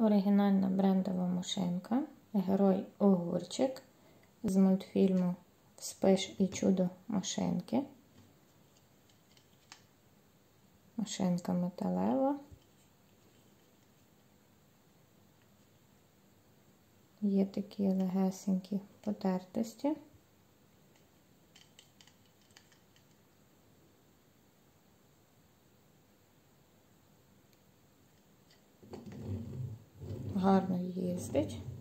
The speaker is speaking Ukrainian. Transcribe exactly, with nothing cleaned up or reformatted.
оригінальна брендова машинка, герой Огурчик з мультфільму «Вспиш і чудо машинки». Машинка металева. Є такі легесенькі потертості. Гарно їздить.